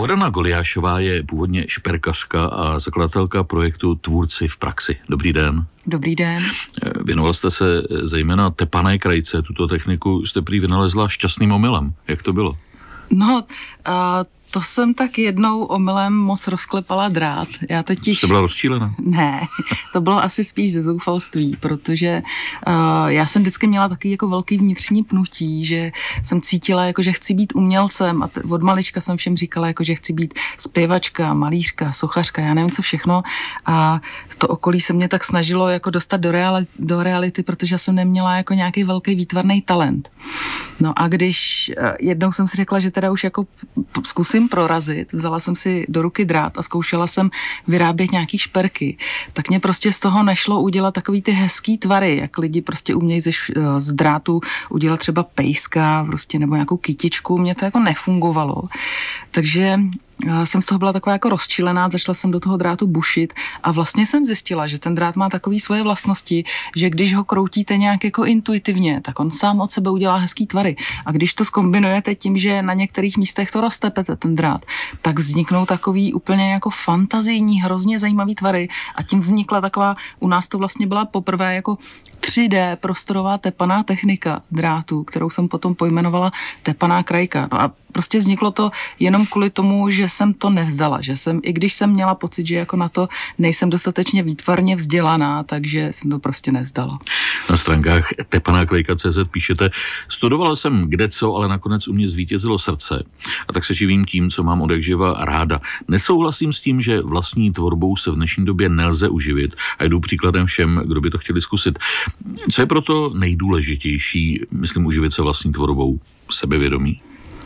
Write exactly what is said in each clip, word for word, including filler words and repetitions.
Bohdana Goliášová je původně šperkařka a zakladatelka projektu Tvůrci v praxi. Dobrý den. Dobrý den. Věnoval jste se zejména tepané krajce. Tuto techniku jste prý vynalezla šťastným omylem. Jak to bylo? No, a to jsem tak jednou omylem moc rozklepala drát. Já totiž... Jste byla rozčílená? Ne, to bylo asi spíš ze zoufalství, protože uh, já jsem vždycky měla taky jako velký vnitřní pnutí, že jsem cítila, jako, že chci být umělcem a t- od malička jsem všem říkala, jako, že chci být zpěvačka, malířka, sochařka, já nevím co všechno, a to okolí se mě tak snažilo jako dostat do, reali- do reality, protože jsem neměla jako nějaký velký výtvarný talent. No a když uh, jednou jsem si řekla, že teda už jako zkusím prorazit, vzala jsem si do ruky drát a zkoušela jsem vyrábět nějaký šperky, tak mě prostě z toho nešlo udělat takový ty hezký tvary, jak lidi prostě umějí ze, z drátu udělat třeba pejska prostě, nebo nějakou kytičku, mně to jako nefungovalo. Takže jsem z toho byla taková jako rozčilená, začala jsem do toho drátu bušit a vlastně jsem zjistila, že ten drát má takový svoje vlastnosti, že když ho kroutíte nějak jako intuitivně, tak on sám od sebe udělá hezký tvary. A když to zkombinujete tím, že na některých místech to roztepete, ten drát, tak vzniknou takový úplně jako fantazijní, hrozně zajímavý tvary a tím vznikla taková, u nás to vlastně byla poprvé jako tři dé prostorová tepaná technika drátu, kterou jsem potom pojmenovala tepaná krajka. No a prostě vzniklo to jenom kvůli tomu, že jsem to nevzdala, že jsem, i když jsem měla pocit, že jako na to nejsem dostatečně výtvarně vzdělaná, takže jsem to prostě nevzdala. Na stránkách tepaná krajka tečka cé zet píšete: studovala jsem kdeco, ale nakonec u mě zvítězilo srdce a tak se živím tím, co mám odjakživa ráda. Nesouhlasím s tím, že vlastní tvorbou se v dnešní době nelze uživit a jdu příkladem všem, kdo by to chtěli zkusit. Co je proto nejdůležitější, myslím, uživit se vlastní tvorbou? Sebevědomí?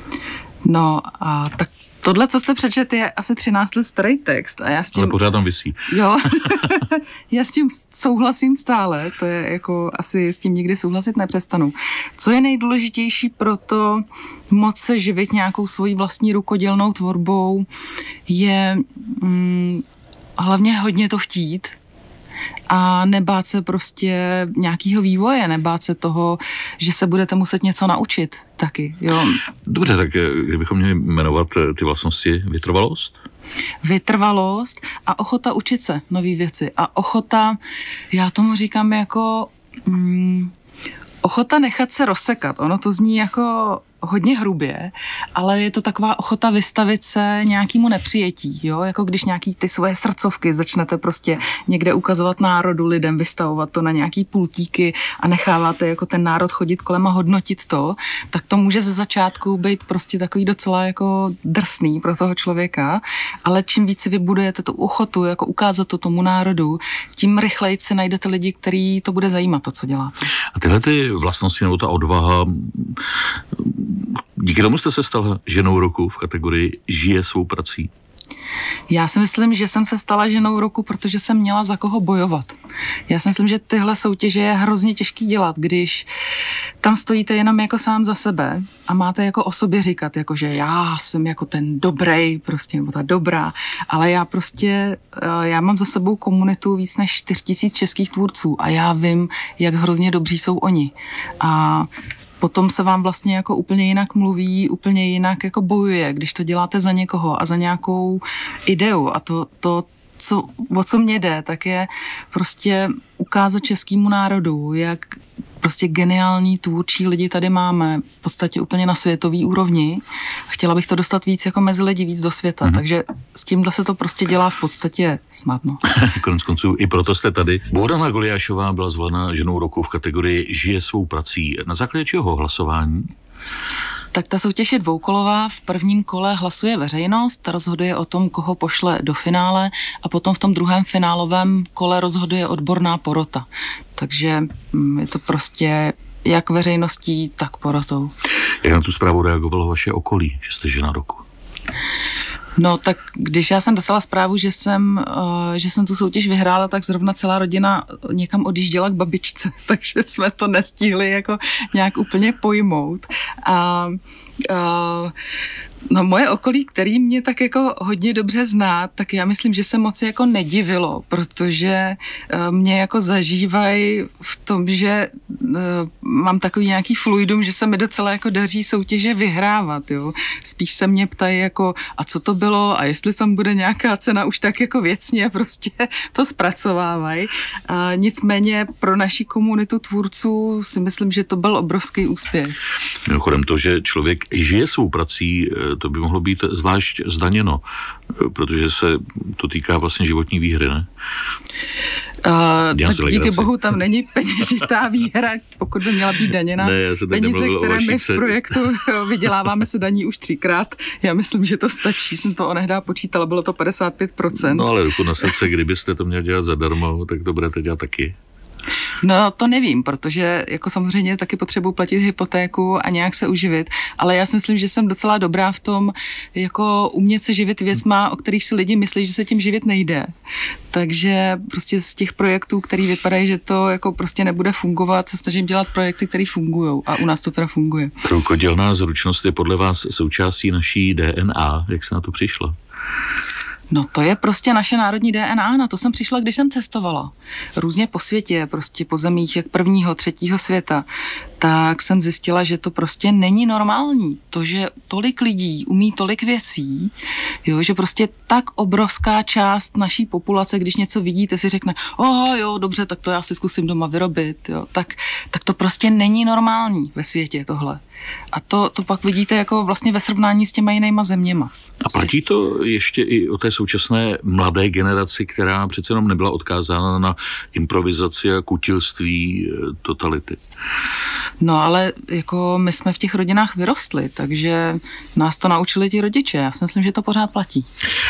No a tak tohle, co jste přečet, je asi třináct let starý text. A já s tím... Ale pořád tam visí. Jo, já s tím souhlasím stále, to je jako asi s tím nikdy souhlasit nepřestanu. Co je nejdůležitější pro to moc se živit nějakou svojí vlastní rukodělnou tvorbou, je mm, hlavně hodně to chtít, a nebát se prostě nějakého vývoje, nebát se toho, že se budete muset něco naučit taky, jo. Dobře, tak kdybychom měli jmenovat ty vlastnosti: vytrvalost? Vytrvalost a ochota učit se nový věci. A ochota, já tomu říkám jako mm, ochota nechat se rozsekat. Ono to zní jako hodně hrubě, ale je to taková ochota vystavit se nějakému nepřijetí, jo, jako když nějaký ty svoje srdcovky začnete prostě někde ukazovat národu, lidem, vystavovat to na nějaký pultíky a necháváte jako ten národ chodit kolem a hodnotit to, tak to může ze začátku být prostě takový docela jako drsný pro toho člověka, ale čím víc si vybudujete tu ochotu, jako ukázat to tomu národu, tím rychleji si najdete lidi, který to bude zajímat, to, co děláte. A tyhle ty vlastnosti nebo ta odvaha, díky tomu jste se stala ženou roku v kategorii žije svou prací? Já si myslím, že jsem se stala ženou roku, protože jsem měla za koho bojovat. Já si myslím, že tyhle soutěže je hrozně těžký dělat, když tam stojíte jenom jako sám za sebe a máte jako o sobě říkat, jako že já jsem jako ten dobrý, prostě, nebo ta dobrá, ale já prostě, já mám za sebou komunitu víc než čtyři tisíce českých tvůrců a já vím, jak hrozně dobří jsou oni. A potom se vám vlastně jako úplně jinak mluví, úplně jinak jako bojuje, když to děláte za někoho a za nějakou ideu. A to, to co, o co mě jde, tak je prostě ukázat českému národu, jak prostě geniální tvůrčí lidi tady máme, v podstatě úplně na světový úrovni. Chtěla bych to dostat víc jako mezi lidi, víc do světa, mm-hmm. takže s tímhle se to prostě dělá v podstatě snadno. Konec konců i proto jste tady. Bohdana Goliášová byla zvolena ženou roku v kategorii žije svou prací. Na základě čeho hlasování? Tak ta soutěž je dvoukolová. V prvním kole hlasuje veřejnost, rozhoduje o tom, koho pošle do finále a potom v tom druhém finálovém kole rozhoduje odborná porota. Takže je to prostě jak veřejností, tak porotou. Jak na tu zprávu reagovalo vaše okolí, že jste žena roku? No tak když já jsem dostala zprávu, že jsem, uh, že jsem tu soutěž vyhrála, tak zrovna celá rodina někam odjížděla k babičce, takže jsme to nestihli jako nějak úplně pojmout. A uh, No moje okolí, který mě tak jako hodně dobře zná, tak já myslím, že se moc jako nedivilo, protože mě jako zažívají v tom, že mám takový nějaký fluidum, že se mi docela jako daří soutěže vyhrávat, jo. Spíš se mě ptají jako, a co to bylo a jestli tam bude nějaká cena, už tak jako věcně prostě to zpracovávají. A nicméně pro naši komunitu tvůrců si myslím, že to byl obrovský úspěch. Mimochodem to, že člověk žije svou prací, to by mohlo být zvlášť zdaněno, protože se to týká vlastně životní výhry, ne? Uh, tak díky bohu tam není peněžitá výhra, pokud by měla být daněna. Ne, já se peníze, které my v projektu vyděláváme, se daní už třikrát. Já myslím, že to stačí, jsem to onehdá počítala, bylo to padesát pět procent. No ale ruku na srdce, kdybyste to měli dělat zadarmo, tak to budete dělat taky. No to nevím, protože jako samozřejmě taky potřebuji platit hypotéku a nějak se uživit, ale já si myslím, že jsem docela dobrá v tom, jako umět se živit věcma, o kterých si lidi myslí, že se tím živit nejde. Takže prostě z těch projektů, který vypadají, že to jako prostě nebude fungovat, se snažím dělat projekty, které fungují a u nás to teda funguje. Rukodělná zručnost je podle vás součástí naší D N A, jak se na to přišla? No to je prostě naše národní D N A, na to jsem přišla, když jsem cestovala. Různě po světě, prostě po zemích jak prvního, třetího světa. Tak jsem zjistila, že to prostě není normální. To, že tolik lidí umí tolik věcí, jo, že prostě tak obrovská část naší populace, když něco vidíte, si řekne, oho, jo, dobře, tak to já si zkusím doma vyrobit, jo, tak, tak to prostě není normální ve světě tohle. A to, to pak vidíte jako vlastně ve srovnání s těma jinýma zeměma. A platí to ještě i o té současné mladé generaci, která přece jenom nebyla odkázána na improvizaci a kutilství totality? No ale jako my jsme v těch rodinách vyrostli, takže nás to naučili ti rodiče. Já si myslím, že to pořád platí.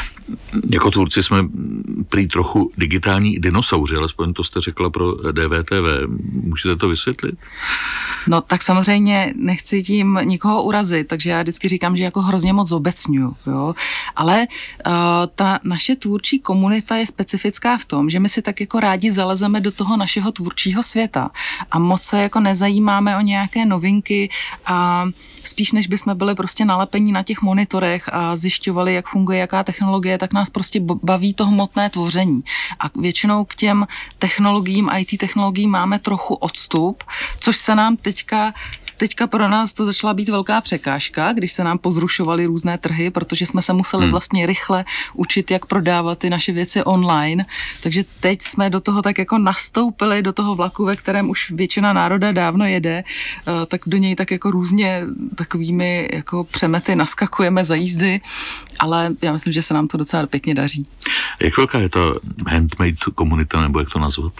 Jako tvůrci jsme prý trochu digitální dinosauři, alespoň to jste řekla pro D V T V. Můžete to vysvětlit? No tak samozřejmě nechci tím nikoho urazit, takže já vždycky říkám, že jako hrozně moc zobecňuju, jo. Ale uh, ta naše tvůrčí komunita je specifická v tom, že my si tak jako rádi zalezeme do toho našeho tvůrčího světa a moc se jako nezajímáme o nějaké novinky a spíš než bychom byli prostě nalepení na těch monitorech a zjišťovali, jak funguje jaká technologie, tak nás prostě baví to hmotné tvoření. A většinou k těm technologiím, I T technologiím máme trochu odstup, což se nám teďka Teďka pro nás to začala být velká překážka, když se nám pozrušovaly různé trhy, protože jsme se museli hmm. vlastně rychle učit, jak prodávat ty naše věci online. Takže teď jsme do toho tak jako nastoupili, do toho vlaku, ve kterém už většina národa dávno jede, tak do něj tak jako různě takovými jako přemety naskakujeme za jízdy, ale já myslím, že se nám to docela pěkně daří. Jak velká je ta handmade komunita, nebo jak to nazvat?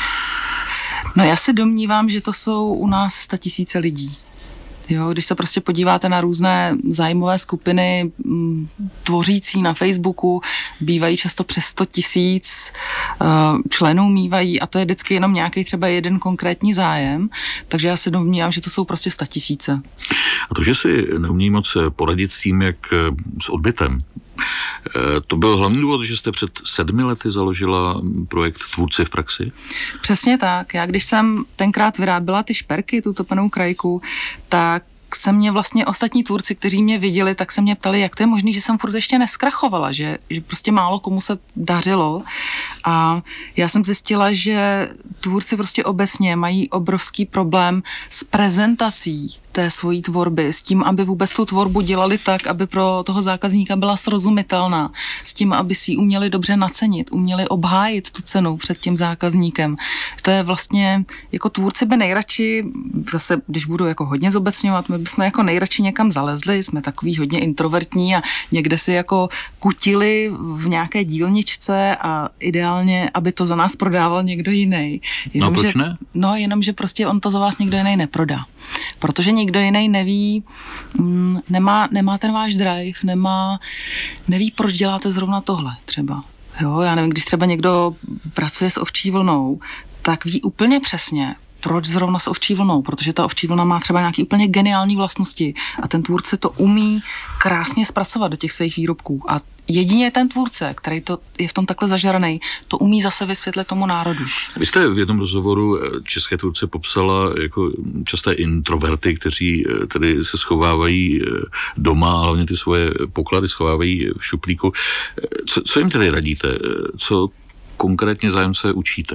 No já se domnívám, že to jsou u nás statisíce lidí. Jo, když se prostě podíváte na různé zájmové skupiny m, tvořící na Facebooku, bývají často přes sto tisíc uh, členů mývají a to je vždycky jenom nějaký třeba jeden konkrétní zájem, takže já se domnívám, že to jsou prostě statisíce. A to, že si neumí moc poradit s tím, jak s odbytem, to byl hlavní důvod, že jste před sedmi lety založila projekt Tvůrci v praxi? Přesně tak. Já když jsem tenkrát vyráběla ty šperky, tu topenou krajku, tak se mě vlastně ostatní tvůrci, kteří mě viděli, tak se mě ptali, jak to je možné, že jsem furt ještě neskrachovala, že, že prostě málo komu se dařilo. A já jsem zjistila, že tvůrci prostě obecně mají obrovský problém s prezentací té svojí tvorby, s tím, aby vůbec tu tvorbu dělali tak, aby pro toho zákazníka byla srozumitelná, s tím, aby si ji uměli dobře nacenit, uměli obhájit tu cenu před tím zákazníkem. To je vlastně, jako tvůrci by nejradši, zase, když budu jako hodně zobecňovat, my bychom jako nejradši někam zalezli, jsme takový hodně introvertní a někde si jako kutili v nějaké dílničce a ideálně, aby to za nás prodával někdo jiný. Jenom, no proč ne? No, jenom, že prostě on to za vás někdo jiný neprodá. Protože nikdo jiný neví, mm, nemá, nemá ten váš drive, nemá, neví, proč děláte zrovna tohle třeba. Jo, já nevím, když třeba někdo pracuje s ovčí vlnou, tak ví úplně přesně, proč zrovna s ovčí vlnou, protože ta ovčí vlna má třeba nějaké úplně geniální vlastnosti a ten tvůrce to umí krásně zpracovat do těch svých výrobků a jedině ten tvůrce, který to je v tom takhle zažranej, to umí zase vysvětlit tomu národu. Vy jste v jednom rozhovoru české tvůrce popsala jako časté introverty, kteří tedy se schovávají doma, a hlavně ty svoje poklady schovávají v šuplíku. Co, co jim tedy radíte? Co konkrétně zájemce učíte?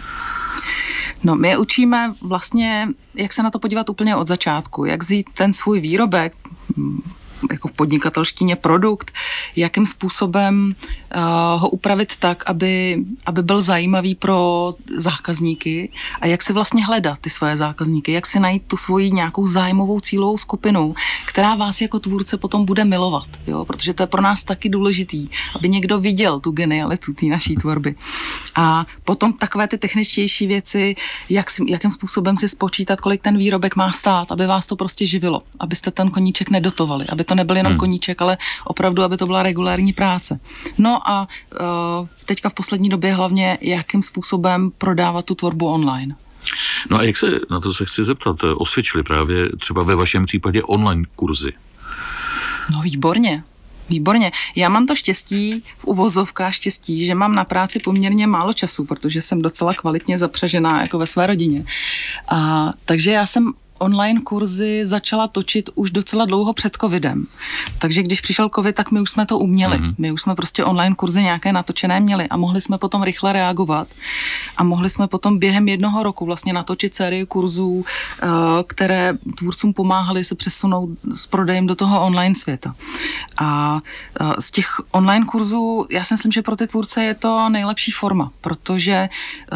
No, my je učíme vlastně, jak se na to podívat úplně od začátku, jak vzít ten svůj výrobek, jako v podnikatelštině produkt, jakým způsobem uh, ho upravit tak, aby, aby byl zajímavý pro zákazníky a jak si vlastně hledat ty svoje zákazníky, jak si najít tu svoji nějakou zájmovou cílovou skupinu, která vás jako tvůrce potom bude milovat, jo? Protože to je pro nás taky důležitý, aby někdo viděl tu genialitu té naší tvorby. A potom takové ty techničtější věci, jak si, jakým způsobem si spočítat, kolik ten výrobek má stát, aby vás to prostě živilo, abyste ten koníček nedotovali, aby to nebyl jenom hmm. koníček, ale opravdu, aby to byla regulární práce. No a uh, teďka v poslední době hlavně, jakým způsobem prodávat tu tvorbu online. No a jak se, na to se chci zeptat, osvědčili právě třeba ve vašem případě online kurzy? No výborně. Výborně. Já mám to štěstí, v uvozovkách štěstí, že mám na práci poměrně málo času, protože jsem docela kvalitně zapřažená jako ve své rodině. A, takže já jsem online kurzy začala točit už docela dlouho před covidem. Takže když přišel covid, tak my už jsme to uměli. Mm-hmm. My už jsme prostě online kurzy nějaké natočené měli a mohli jsme potom rychle reagovat a mohli jsme potom během jednoho roku vlastně natočit sérii kurzů, které tvůrcům pomáhaly se přesunout s prodejem do toho online světa. A z těch online kurzů, já si myslím, že pro ty tvůrce je to nejlepší forma, protože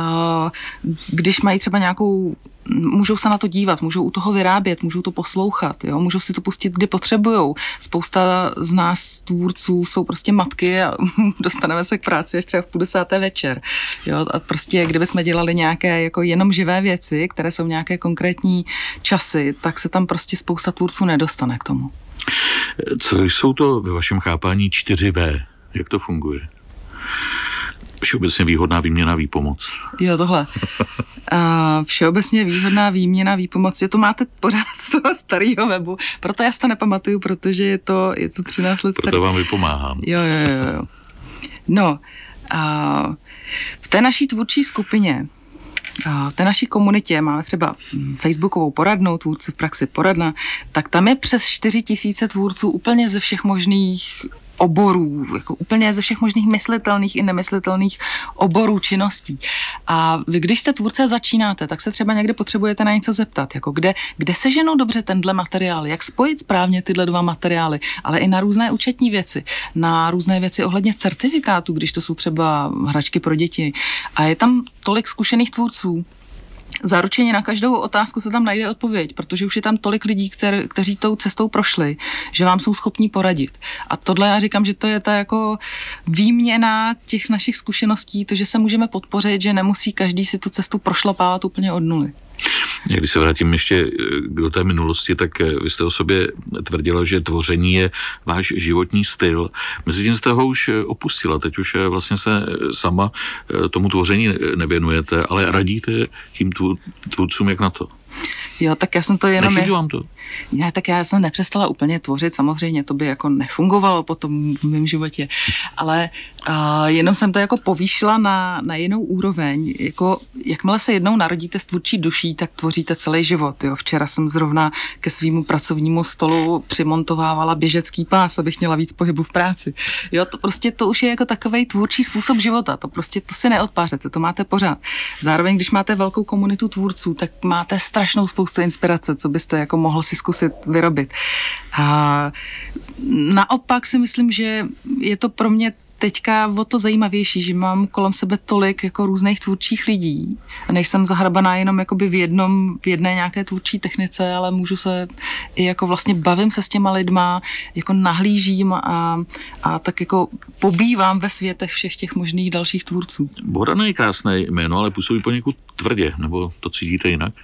když mají třeba nějakou můžou se na to dívat, můžou u toho vyrábět, můžou to poslouchat, jo? Můžou si to pustit, kdy potřebujou. Spousta z nás tvůrců jsou prostě matky a dostaneme se k práci až třeba v půl desáté večer. Jo? A prostě kdyby jsme dělali nějaké jako jenom živé věci, které jsou nějaké konkrétní časy, tak se tam prostě spousta tvůrců nedostane k tomu. Co jsou to ve vašem chápání čtyři vé? Jak to funguje? Všeobecně výhodná výměna, výpomoc. Jo, tohle. A všeobecně výhodná výměna, výpomoc. Je to máte pořád z toho starého webu, proto já si to nepamatuju, protože je to, je to třináct let starý. Proto vám vypomáhám. Jo, jo, jo. jo. No, a v té naší tvůrčí skupině, a v té naší komunitě máme třeba facebookovou poradnou, tvůrci v praxi poradna, tak tam je přes čtyři tisíce tvůrců úplně ze všech možných oborů, jako úplně ze všech možných myslitelných i nemyslitelných oborů činností. A vy, když jste tvůrce začínáte, tak se třeba někde potřebujete na něco zeptat, jako kde, kde seženou dobře tenhle materiál, jak spojit správně tyhle dva materiály, ale i na různé účetní věci, na různé věci ohledně certifikátů, když to jsou třeba hračky pro děti. A je tam tolik zkušených tvůrců, zaručeně na každou otázku se tam najde odpověď, protože už je tam tolik lidí, kter, kteří tou cestou prošli, že vám jsou schopní poradit. A tohle já říkám, že to je ta jako výměna těch našich zkušeností, to, že se můžeme podpořit, že nemusí každý si tu cestu prošlapávat úplně od nuly. Když se vrátím ještě do té minulosti, tak vy jste o sobě tvrdila, že tvoření je váš životní styl. Mezitím jste ho už opustila, teď už vlastně se sama tomu tvoření nevěnujete, ale radíte tím tvůrcům, jak na to? Jo, tak já jsem to jenom... Nechybí vám to? Ne, tak já jsem nepřestala úplně tvořit, samozřejmě to by jako nefungovalo potom v mém životě, ale uh, jenom jsem to jako povýšila na, na jinou úroveň. Jako, jakmile se jednou narodíte s tvůrčí duší, tak tvoříte celý život. Jo. Včera jsem zrovna ke svému pracovnímu stolu přimontovávala běžecký pás, abych měla víc pohybu v práci. Jo, to prostě to už je jako takovej tvůrčí způsob života, to prostě to si neodpářete, to máte pořád. Zároveň, když máte velkou komunitu tvůrců, tak máte strašnou spoustu inspirace, co byste jako mohl si zkusit vyrobit. A naopak si myslím, že je to pro mě teďka o to zajímavější, že mám kolem sebe tolik jako různých tvůrčích lidí a nejsem zahrabaná jenom jakoby v jednom, v jedné nějaké tvůrčí technice, ale můžu se i jako vlastně bavím se s těma lidma, jako nahlížím a, a tak jako pobývám ve světech všech těch možných dalších tvůrců. Bohdana je krásné jméno, ale působí poněkud tvrdě, nebo to cítíte jinak?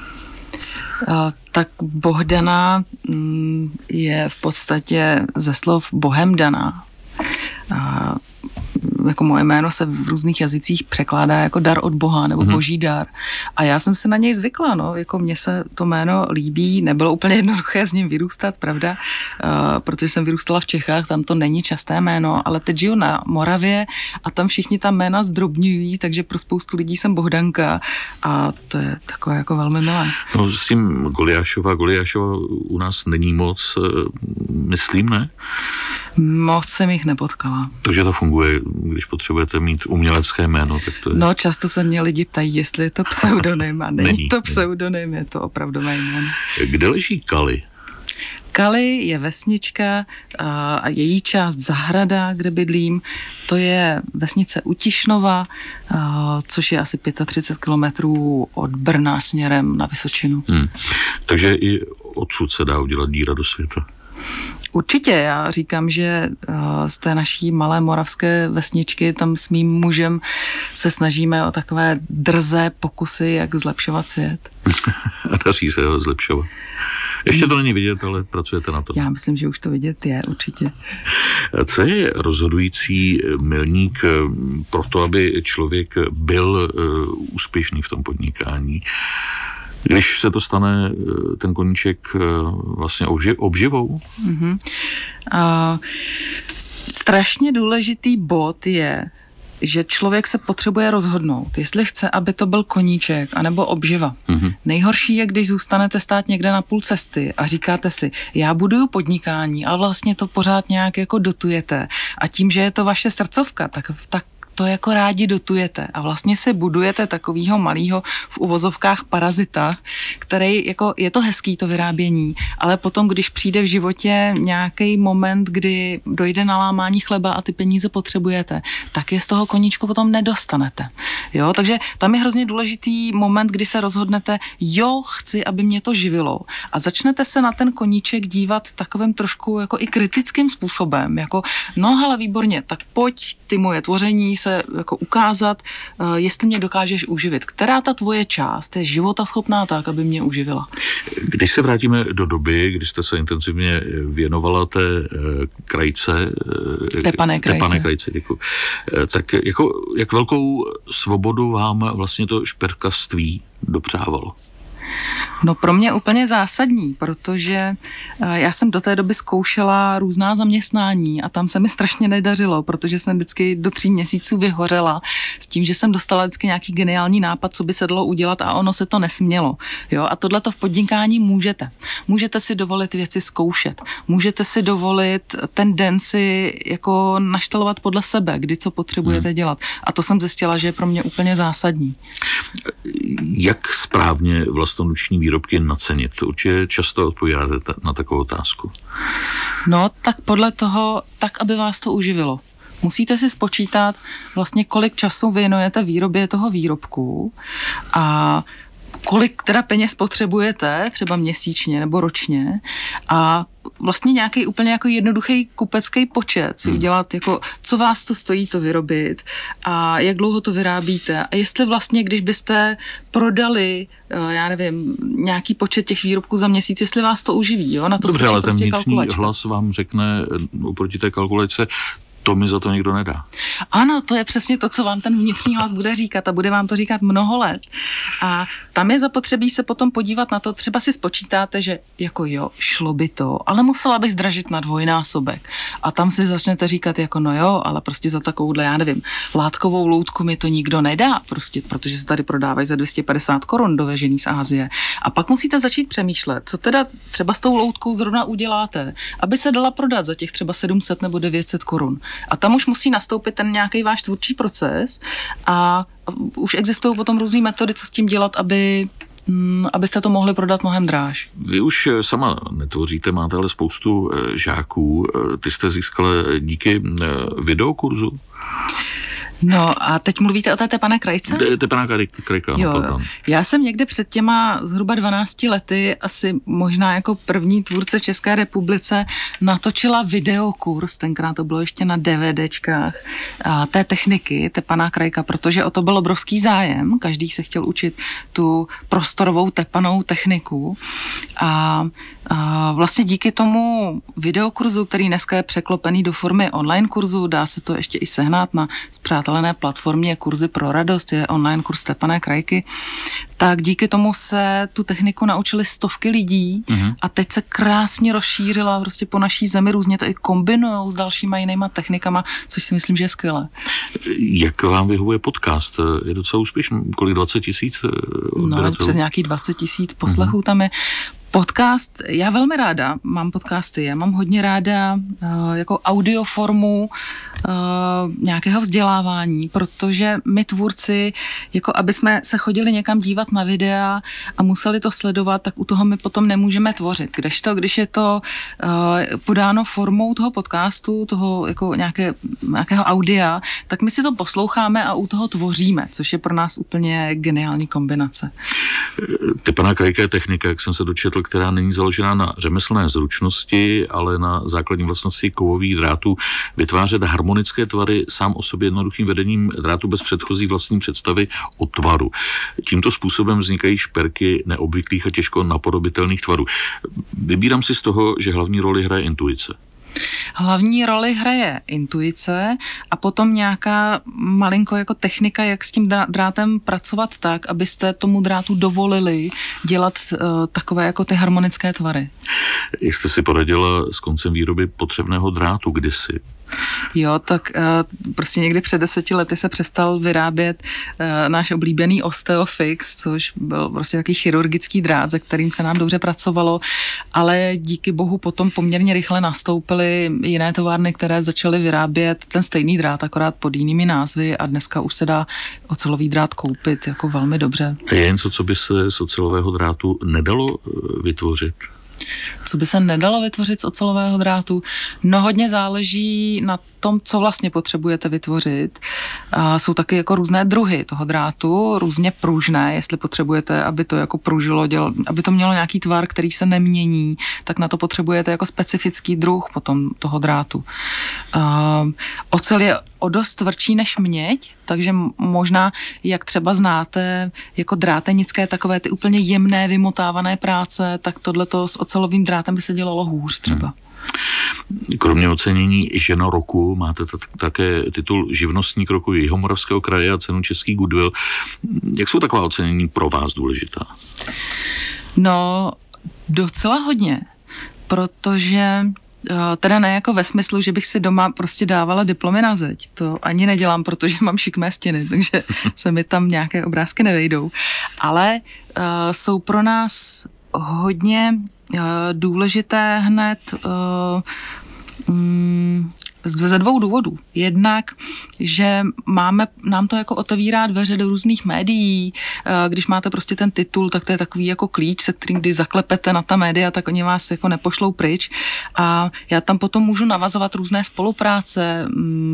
A, tak Bohdana mm, je v podstatě ze slov Bohem daná. A jako moje jméno se v různých jazycích překládá jako dar od Boha nebo mm-hmm. boží dar. A já jsem se na něj zvykla, no, jako mně se to jméno líbí, nebylo úplně jednoduché s ním vyrůstat, pravda, uh, protože jsem vyrůstala v Čechách, tam to není časté jméno, ale teď žiju na Moravě a tam všichni ta jména zdrobňují, takže pro spoustu lidí jsem Bohdanka a to je takové jako velmi milé. No s tím Goliášova, Goliášova u nás není moc, myslím, ne? Moc jsem jich nepotkala. Takže to funguje, když potřebujete mít umělecké jméno, tak to je... No, často se mě lidi ptají, jestli je to pseudonym a není, není to pseudonym, je to opravdové jméno. Kde leží Kali? Kali je vesnička a její část zahrada, kde bydlím, to je vesnice u Tišnova, což je asi třicet pět kilometrů od Brna směrem na Vysočinu. Hmm. Takže i odsud se dá udělat díra do světa. Určitě, já říkám, že z té naší malé moravské vesničky tam s mým mužem se snažíme o takové drzé pokusy, jak zlepšovat svět. A daří se ho zlepšovat. Ještě to není vidět, ale pracujete na to. Já myslím, že už to vidět je, určitě. Co je rozhodující milník pro to, aby člověk byl úspěšný v tom podnikání? Když se to stane, ten koníček vlastně obživou? Mm-hmm. Uh, strašně důležitý bod je, že člověk se potřebuje rozhodnout, jestli chce, aby to byl koníček, anebo obživa. Mm-hmm. Nejhorší je, když zůstanete stát někde na půl cesty a říkáte si, já buduju podnikání a vlastně to pořád nějak jako dotujete. A tím, že je to vaše srdcovka, tak, tak to jako rádi dotujete a vlastně si budujete takovýho malýho v uvozovkách parazita, který jako je to hezký to vyrábění, ale potom, když přijde v životě nějaký moment, kdy dojde na lámání chleba a ty peníze potřebujete, tak je z toho koníčku potom nedostanete. Jo, takže tam je hrozně důležitý moment, kdy se rozhodnete, jo, chci, aby mě to živilo a začnete se na ten koníček dívat takovým trošku jako i kritickým způsobem, jako no hele, výborně, tak pojď ty moje tvoření se jako ukázat, jestli mě dokážeš uživit. Která ta tvoje část je životaschopná tak, aby mě uživila? Když se vrátíme do doby, kdy jste se intenzivně věnovala té krajce, Tepané krajce, Tepané krajce, děkuji. Tak jako, jak velkou svobodu vám vlastně to šperkařství dopřávalo? No pro mě úplně zásadní, protože já jsem do té doby zkoušela různá zaměstnání a tam se mi strašně nedařilo, protože jsem vždycky do tří měsíců vyhořela s tím, že jsem dostala vždycky nějaký geniální nápad, co by se dalo udělat a ono se to nesmělo. Jo? A tohle to v podnikání můžete. Můžete si dovolit věci zkoušet. Můžete si dovolit ten den si jako naštelovat podle sebe, kdy co potřebujete hmm. dělat. A to jsem zjistila, že je pro mě úplně zásadní. Jak správně vlastoruční výrobky nacenit? Určitě často odpovídáte na takovou otázku. No, tak podle toho, tak, aby vás to uživilo. Musíte si spočítat vlastně, kolik času věnujete výrobě toho výrobku a kolik teda peněz potřebujete, třeba měsíčně nebo ročně a vlastně nějaký úplně jako jednoduchý kupecký počet si hmm. udělat, jako co vás to stojí to vyrobit a jak dlouho to vyrábíte a jestli vlastně, když byste prodali, já nevím, nějaký počet těch výrobků za měsíc, jestli vás to uživí, jo? Na to dobře, ale ten prostě vnitřní kalkulačka. Hlas vám řekne oproti té kalkulace, to mi za to někdo nedá. Ano, to je přesně to, co vám ten vnitřní hlas bude říkat a bude vám to říkat mnoho let. A tam je zapotřebí se potom podívat na to, třeba si spočítáte, že jako jo, šlo by to, ale musela bych zdražit na dvojnásobek. A tam si začnete říkat jako no jo, ale prostě za takovouhle, já nevím, látkovou loutku mi to nikdo nedá, prostě, protože se tady prodávají za dvě stě padesát korun dovežený z Asie. A pak musíte začít přemýšlet, co teda třeba s tou loutkou zrovna uděláte, aby se dala prodat za těch třeba sedm set nebo devět set korun. A tam už musí nastoupit ten nějaký váš tvůrčí proces a už existují potom různé metody, co s tím dělat, aby, abyste to mohli prodat mnohem dráž. Vy už sama netvoříte, máte ale spoustu žáků. Ty jste získala díky videokurzu? No a teď mluvíte o té Tepané krajce? De, Tepaná krajka, jo, no pardon. Já jsem někde před těma zhruba dvanácti lety, asi možná jako první tvůrce v České republice, natočila videokurs, tenkrát to bylo ještě na DVDčkách, té techniky Tepaná krajka, protože o to byl obrovský zájem, každý se chtěl učit tu prostorovou tepanou techniku a, a vlastně díky tomu videokurzu, který dneska je překlopený do formy online kurzu, dá se to ještě i sehnat na spřátelené platformě Kurzy pro radost, je online kurz Tepané krajky, tak díky tomu se tu techniku naučili stovky lidí mm-hmm. a teď se krásně rozšířila prostě po naší zemi, různě to i kombinujou s dalšíma jinýma technikama, což si myslím, že je skvělé. Jak vám vyhovuje podcast? Je docela úspěšný, kolik dvacet tisíc odběratelů? No, přes nějakých dvacet tisíc poslechů mm-hmm. tam je. Podcast, já velmi ráda mám podcasty, já mám hodně ráda uh, jako audioformu uh, nějakého vzdělávání, protože my tvůrci, jako aby jsme se chodili někam dívat na videa a museli to sledovat, tak u toho my potom nemůžeme tvořit. Kdežto, když je to uh, podáno formou toho podcastu, toho jako nějaké, nějakého audia, tak my si to posloucháme a u toho tvoříme, což je pro nás úplně geniální kombinace. Tepaná krajka je technika, jak jsem se dočetl, která není založená na řemeslné zručnosti, ale na základní vlastnosti kovových drátů vytvářet harmonické tvary sám o sobě jednoduchým vedením drátu bez předchozí vlastní představy o tvaru. Tímto způsobem vznikají šperky neobvyklých a těžko napodobitelných tvarů. Vybírám si z toho, že hlavní roli hraje intuice. Hlavní roli hraje intuice a potom nějaká malinko jako technika, jak s tím drátem pracovat tak, abyste tomu drátu dovolili dělat uh, takové jako ty harmonické tvary. Jak jste si poradila s koncem výroby potřebného drátu kdysi? Jo, tak uh, prostě někdy před deseti lety se přestal vyrábět uh, náš oblíbený Osteofix, což byl prostě takový chirurgický drát, se kterým se nám dobře pracovalo, ale díky bohu potom poměrně rychle nastoupily jiné továrny, které začaly vyrábět ten stejný drát, akorát pod jinými názvy a dneska už se dá ocelový drát koupit jako velmi dobře. A je něco, co by se z ocelového drátu nedalo vytvořit? Co by se nedalo vytvořit z ocelového drátu? No hodně záleží na tom, co vlastně potřebujete vytvořit. A jsou taky jako různé druhy toho drátu, různě pružné, jestli potřebujete, aby to jako pružilo, děl, aby to mělo nějaký tvar, který se nemění, tak na to potřebujete jako specifický druh potom toho drátu. A ocel je o dost tvrdší než měď, takže možná, jak třeba znáte, jako drátenické, takové ty úplně jemné, vymotávané práce, tak tohleto s ocelovým drátem by se dělalo hůř třeba. Hmm. Kromě ocenění Žena roku máte t- také titul Živnostník roku Jihomoravského kraje a cenu Český Goodwill. Jak jsou taková ocenění pro vás důležitá? No, docela hodně, protože teda ne jako ve smyslu, že bych si doma prostě dávala diplomy na zeď. To ani nedělám, protože mám šikmé stěny, takže se mi tam nějaké obrázky nevejdou. Ale uh, jsou pro nás hodně uh, důležité hned uh, um, ze dvou důvodů. Jednak, že máme, nám to jako otevírá dveře do různých médií. Když máte prostě ten titul, tak to je takový jako klíč, se kterým když zaklepete na ta média, tak oni vás jako nepošlou pryč. A já tam potom můžu navazovat různé spolupráce,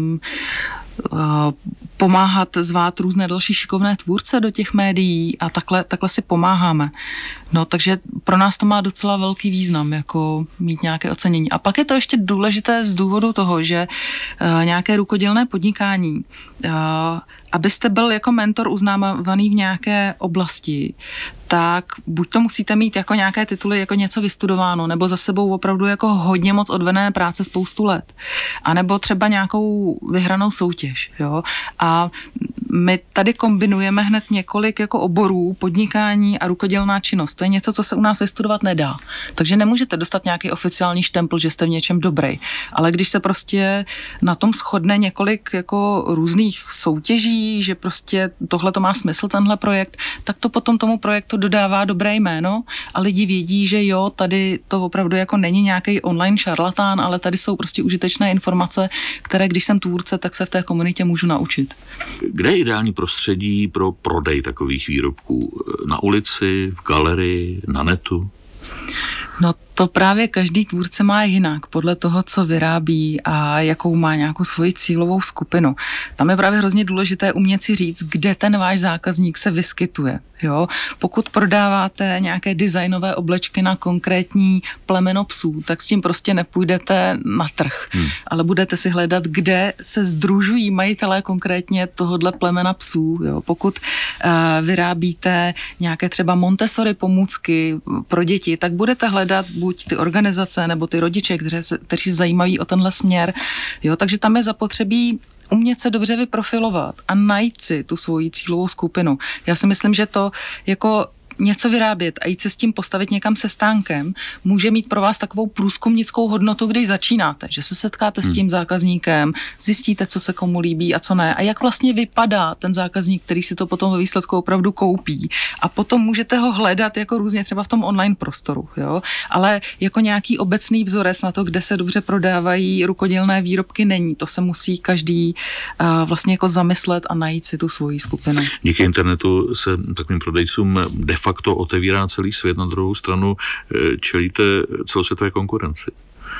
pomáhat zvát různé další šikovné tvůrce do těch médií a takhle, takhle si pomáháme. No, takže pro nás to má docela velký význam, jako mít nějaké ocenění. A pak je to ještě důležité z důvodu toho, že uh, nějaké rukodělné podnikání, uh, abyste byl jako mentor uznávaný v nějaké oblasti, tak buď to musíte mít jako nějaké tituly, jako něco vystudováno, nebo za sebou opravdu jako hodně moc odvedené práce spoustu let. A nebo třeba nějakou vyhranou soutěž, jo. A my tady kombinujeme hned několik jako oborů, podnikání a rukodělná činnost. To je něco, co se u nás vystudovat nedá. Takže nemůžete dostat nějaký oficiální štempl, že jste v něčem dobrý. Ale když se prostě na tom shodne několik jako různých soutěží, že prostě tohle to má smysl, tenhle projekt, tak to potom tomu projektu dodává dobré jméno a lidi vědí, že jo, tady to opravdu jako není nějaký online šarlatán, ale tady jsou prostě užitečné informace, které když jsem tvůrce, tak se v té komunitě můžu naučit. Kde je ideální prostředí pro prodej takových výrobků? Na ulici, v galerii, na netu? No To právě každý tvůrce má jinak, podle toho, co vyrábí a jakou má nějakou svoji cílovou skupinu. Tam je právě hrozně důležité umět si říct, kde ten váš zákazník se vyskytuje. Jo? Pokud prodáváte nějaké designové oblečky na konkrétní plemeno psů, tak s tím prostě nepůjdete na trh, hmm. ale budete si hledat, kde se sdružují majitelé konkrétně tohodle plemena psů. Jo? Pokud uh, vyrábíte nějaké třeba Montessori pomůcky pro děti, tak budete hledat buď ty organizace nebo ty rodiče, kteří se, kteří se zajímaví o tenhle směr. Jo? Takže tam je zapotřebí umět se dobře vyprofilovat a najít si tu svoji cílovou skupinu. Já si myslím, že to jako něco vyrábět a jít se s tím postavit někam se stánkem může mít pro vás takovou průzkumnickou hodnotu, když začínáte, že se setkáte hmm. s tím zákazníkem, zjistíte, co se komu líbí a co ne a jak vlastně vypadá ten zákazník, který si to potom ve výsledku opravdu koupí a potom můžete ho hledat jako různě třeba v tom online prostoru, jo? Ale jako nějaký obecný vzorec na to, kde se dobře prodávají rukodělné výrobky není. To se musí každý uh, vlastně jako zamyslet a najít si tu svoji skupinu. Díky internetu se takovým prodejcům de facto otevírá celý svět, na druhou stranu čelíte celosvětové konkurenci.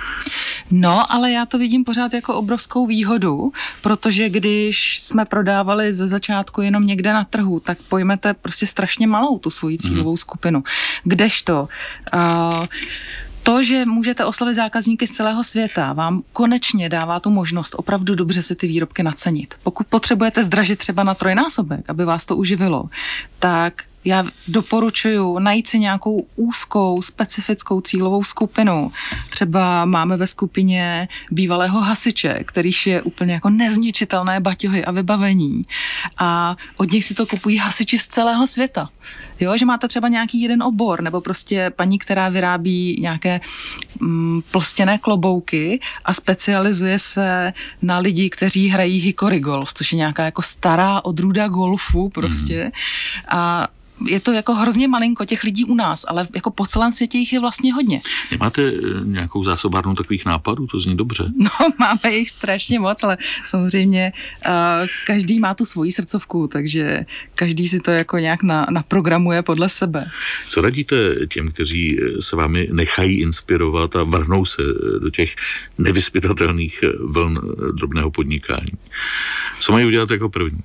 No, ale já to vidím pořád jako obrovskou výhodu, protože když jsme prodávali ze začátku jenom někde na trhu, tak pojmete prostě strašně malou tu svoji cílovou hmm. skupinu. Kdežto uh, to, že můžete oslovit zákazníky z celého světa, vám konečně dává tu možnost opravdu dobře si ty výrobky nacenit. Pokud potřebujete zdražit třeba na trojnásobek, aby vás to uživilo, tak já doporučuji najít si nějakou úzkou, specifickou cílovou skupinu. Třeba máme ve skupině bývalého hasiče, který je úplně jako nezničitelné baťohy a vybavení. A od nich si to kupují hasiči z celého světa. Jo, že máte třeba nějaký jeden obor, nebo prostě paní, která vyrábí nějaké mm, plstěné klobouky a specializuje se na lidi, kteří hrají hickory golf, což je nějaká jako stará odrůda golfu prostě. Mm. A je to jako hrozně malinko těch lidí u nás, ale jako po celém světě jich je vlastně hodně. Nemáte nějakou zásobárnu takových nápadů? To zní dobře. No, máme jich strašně moc, ale samozřejmě uh, každý má tu svoji srdcovku, takže každý si to jako nějak na, naprogramuje podle sebe. Co radíte těm, kteří se vámi nechají inspirovat a vrhnou se do těch nevyzpytatelných vln drobného podnikání? Co mají udělat jako první?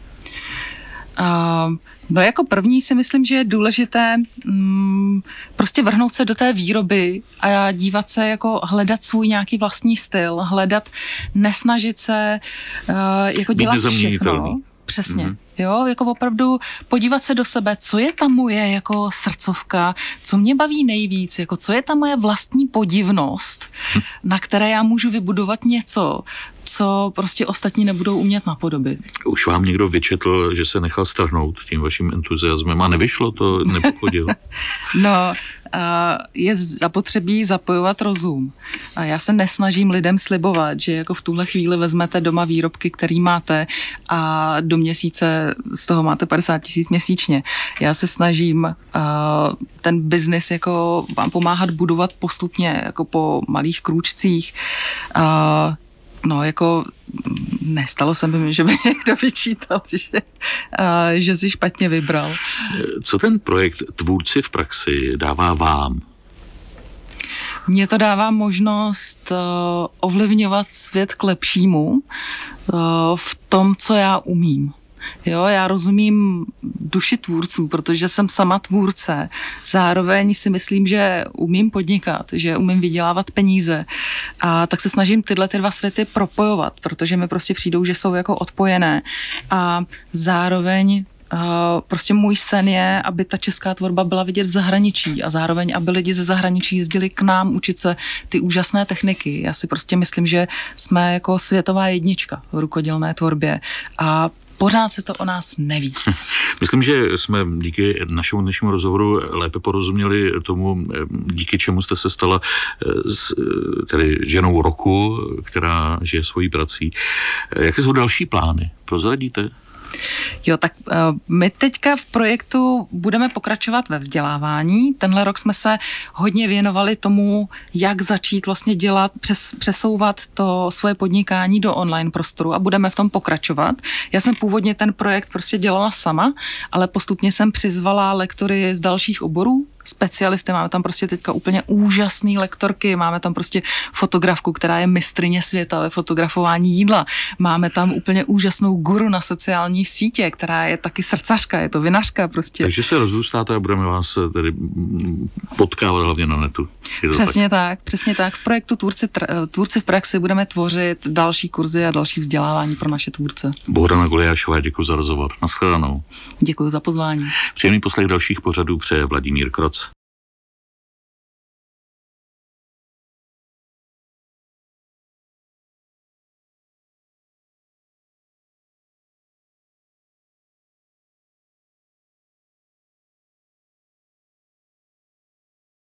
Uh, no jako první si myslím, že je důležité mm, prostě vrhnout se do té výroby a dívat se, jako hledat svůj nějaký vlastní styl, hledat, nesnažit se uh, jako dělat všechno. Přesně. Mm-hmm. Jo, jako opravdu podívat se do sebe, co je ta moje jako srdcovka, co mě baví nejvíc, jako co je ta moje vlastní podivnost, hm. na které já můžu vybudovat něco, co prostě ostatní nebudou umět napodobit. Už vám někdo vyčetl, že se nechal strhnout tím vaším entuziasmem a nevyšlo to, nepochodil? No, je zapotřebí zapojovat rozum. A já se nesnažím lidem slibovat, že jako v tuhle chvíli vezmete doma výrobky, který máte a do měsíce z toho máte padesát tisíc měsíčně. Já se snažím ten biznis jako vám pomáhat budovat postupně, jako po malých krůčcích. No, jako nestalo se mi, že by někdo vyčítal, že, že si špatně vybral. Co ten projekt Tvůrci v praxi dává vám? Mně to dává možnost uh, ovlivňovat svět k lepšímu uh, v tom, co já umím. Jo, já rozumím duši tvůrců, protože jsem sama tvůrce. Zároveň si myslím, že umím podnikat, že umím vydělávat peníze. A tak se snažím tyhle ty dva světy propojovat, protože mi prostě přijdou, že jsou jako odpojené. A zároveň Uh, prostě můj sen je, aby ta česká tvorba byla vidět v zahraničí a zároveň, aby lidi ze zahraničí jezdili k nám učit se ty úžasné techniky. Já si prostě myslím, že jsme jako světová jednička v rukodělné tvorbě a pořád se to o nás neví. Myslím, že jsme díky našemu dnešnímu rozhovoru lépe porozuměli tomu, díky čemu jste se stala s, tedy ženou roku, která žije svojí prací. Jaké jsou další plány? Prozradíte? Jo, tak uh, my teďka v projektu budeme pokračovat ve vzdělávání. Tenhle rok jsme se hodně věnovali tomu, jak začít vlastně dělat, přes, přesouvat to svoje podnikání do online prostoru a budeme v tom pokračovat. Já jsem původně ten projekt prostě dělala sama, ale postupně jsem přizvala lektory z dalších oborů, specialisty, máme tam prostě teďka úplně úžasný lektorky, máme tam prostě fotografku, která je mistryně světa ve fotografování jídla, máme tam úplně úžasnou guru na sociální sítě, která je taky srdcařka, je to vinařka prostě. Takže se rozrůstáte a budeme vás tedy potkávat hlavně na netu. Přesně tak? tak, přesně tak. V projektu Tvůrci, Tvůrci v praxi budeme tvořit další kurzy a další vzdělávání pro naše tvůrce. Bohdana Goliášová, děkuji za rozhovor. Naschledanou. Děkuji za pozvání. Příjemný poslech dalších pořadů přeje Vladimír Kroc.